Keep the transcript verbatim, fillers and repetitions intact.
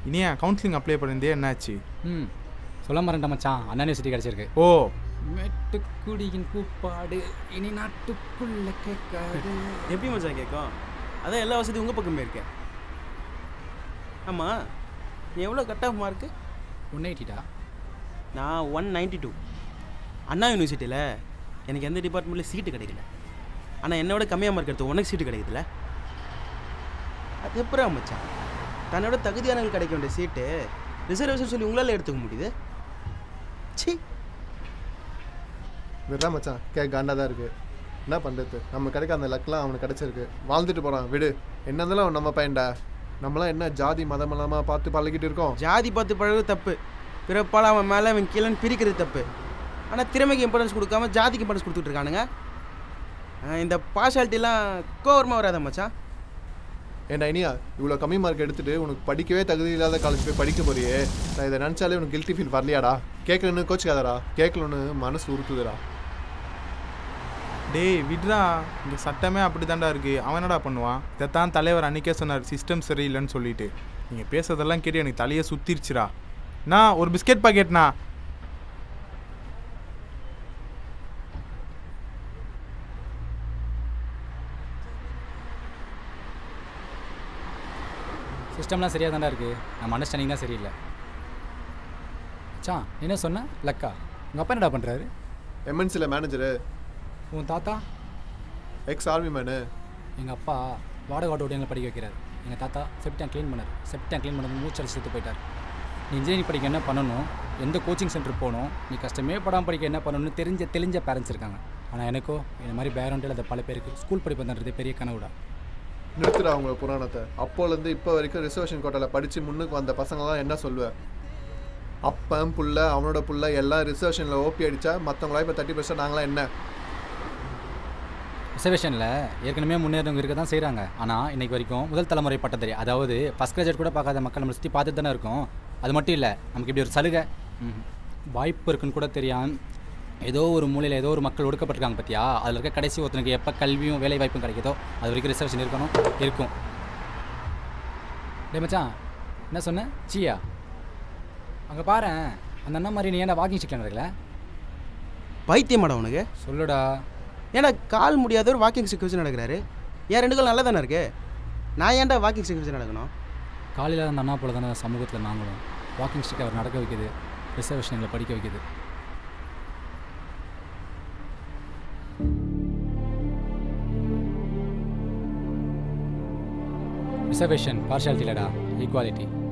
Iniya counselling apply பண்ணியிருந்தே என்னாச்சு? ம் சொல்ல மாட்டேன் மச்சான், அண்ணா யூனிவர்சிட்டி கிடச்சிருக்கு. ஓ மெட்டுக்குடியின் கூப்பாடு இனி நாட்டுக்குள்ள கேட்காது. எப்படி மச்சான் கேட்கும்? அதான் எல்லா வசதியும் உங்கள் பக்கமே இருக்கேன். ஆமாம், நீ எவ்வளோ கட் ஆஃப் மார்க்கு? ஒன் எயிட்டிடா. நான் ஒன் நைன்ட்டி டூ. அண்ணா யூனிவர்சிட்டியில் எனக்கு எந்த டிபார்ட்மெண்ட்டில் சீட்டு கிடைக்கல. ஆனால் என்னோட கம்மியாக மார்க் எடுத்து உனக்கு சீட்டு கிடைக்குதுல்ல, அது எப்படா மச்சான்? தன்னோட தகுதியானவங்க கிடைக்க வேண்டிய சீட்டு ரிசர்வேஷன் சொல்லி உங்களால் எடுத்துக்க முடியுது? சி விட்றா மச்சான், கேட்க காண்டா தான் இருக்குது. என்ன பண்ணுறது, நம்ம கிடைக்க அந்த லக்லாம் அவனுக்கு கிடச்சிருக்கு, வாழ்ந்துட்டு போகிறான் விடு. என்ன இருந்தாலும் நம்ம பையன்டா. நம்மளாம் என்ன ஜாதி மதம் இல்லாமல் பார்த்து பழகிட்டு இருக்கோம். ஜாதி பார்த்து பழகிறது தப்பு, பிறப்பால் அவன் மேலே அவன் கீழேன்னு பிரிக்கிறது தப்பு. ஆனால் திறமைக்கு இம்பார்ட்டன்ஸ் கொடுக்காம ஜாதிக்கு இம்பார்ட்டன்ஸ் கொடுத்துட்டு இருக்கானுங்க. இந்த பார்ஷாலிட்டிலாம் கோவரமாக வராத மச்சான். ஏன்டா இனியா, இவ்வளோ கம்மி மார்க் எடுத்துகிட்டு உனக்கு படிக்கவே தகுதி இல்லாத காலேஜ் போய் படிக்க போறியே, நான் இதை நினச்சாலே உனக்கு கில்ட்டி ஃபீல் வரலையாடா? கேட்கலன்னு கோச்சிக்காதடா, கேட்கலன்னு மனசு உறுத்துதுடா. டேய் விட்றா, இங்கே சட்டமே அப்படி தாண்டா இருக்குது. அவன் என்னடா பண்ணுவான்? இதைத்தான் தலைவர் அன்றைக்கே சொன்னார், சிஸ்டம் சரியில்லைன்னு சொல்லிட்டு. நீங்கள் பேசுறதெல்லாம் கேட்டு எனக்கு தலையை சுற்றிருச்சுடா. நான் ஒரு பிஸ்கெட் பாக்கெட்ண்ணா. சிஸ்டம்லாம் சரியாக தாண்டா இருக்குது, நம்ம அண்டர்ஸ்டாண்டிங் தான் சரியில்லை. மச்சான் என்ன சொன்ன லக்கா? உங்கள் அப்பா என்னடா பண்ணுறாரு? எம்என்சியில் மேனேஜரு. உன் தாத்தா? Ex army man. எங்கள் அப்பா வாடகை ஆட்டோ எங்களை படிக்க வைக்கிறார். எங்கள் தாத்தா செப்டேங்க் க்ளீன் பண்ணார். செப்டேங்க் க்ளீன் பண்ணது மூச்சல் செத்து போயிட்டார். நீ இன்ஜினியரிங் படிக்க என்ன பண்ணணும், எந்த கோச்சிங் சென்டர் போகணும், நீ கஷ்டமே படாமல் படிக்க என்ன பண்ணணும்னு தெரிஞ்ச தெளிஞ்ச பேரண்ட்ஸ் இருக்காங்க. ஆனால் எனக்கோ இந்த மாதிரி பேரண்டில் அதை பல பேருக்கு ஸ்கூல் படிப்புன்றதே பெரிய கனவுடா. நிறுத்துடா அவங்க புராணத்தை. அப்போலேருந்து இப்போ வரைக்கும் ரிசர்வேஷன் கோட்டாவில் படித்து முன்னுக்கு வந்த பசங்களாம் என்ன சொல்லுவேன்? அப்பன் புள்ள அவனோட புள்ள எல்லாம் ரிசர்வேஷனில் ஓபி அடித்தா மற்றவங்களா இப்போ தேர்ட்டி பர்சன்ட் நாங்களாம் என்ன? ரிசர்வேஷனில் ஏற்கனவே முன்னேறவங்க இருக்க தான் செய்கிறாங்க. ஆனால் இன்றைக்கு வரைக்கும் முதல் தலைமுறை பட்டதாரி, அதாவது ஃபஸ்ட் கிராஜுவேட் கூட பார்க்காத மக்கள் நம்மளை சுற்றி பார்த்துட்டு தானே இருக்கும். அது மட்டும் இல்லை, நமக்கு இப்படி ஒரு சலுகை வாய்ப்பு இருக்குன்னு கூட தெரியாமல் ஏதோ ஒரு மூலையில் ஏதோ ஒரு மக்கள் ஒடுக்கப்பட்டிருக்காங்க பார்த்தியா? அதில் இருக்க கடைசி ஒருத்தனுக்கு எப்போ கல்வியும் வேலை வாய்ப்பும் கிடைக்குதோ அது வரைக்கும் ரிசர்வேஷன் இருக்கணும், இருக்கும். டே மச்சான், என்ன சொன்னேன்? சியா அங்கே பாரு, அந்த அண்ணா மாதிரி நீ ஏன்டா வாக்கிங் ஸ்டிக்கில் நடக்கல? பைத்தியமாடா உனக்கு? சொல்லுடா. ஏன்னா கால் முடியாதவர் வாக்கிங் ஸ்டிக் வச்சு நடக்கிறாரு. ஏன் ரெண்டு கால் நல்லா தானே இருக்கு, நான் ஏன்டா வாக்கிங் ஸ்டிக் வச்சு நடக்கணும்? காலையில் அந்த அண்ணா போல தானே சமூகத்தில் நாங்களும். வாக்கிங் ஸ்டிக் அவர் நடக்க வைக்கிது, ரிசர்வேஷன் எங்களை படிக்க வைக்கிது. ரிசர்வேஷன் பார்ஷாலிட்டி இல்லடா, ஈக்குவாலிட்டி.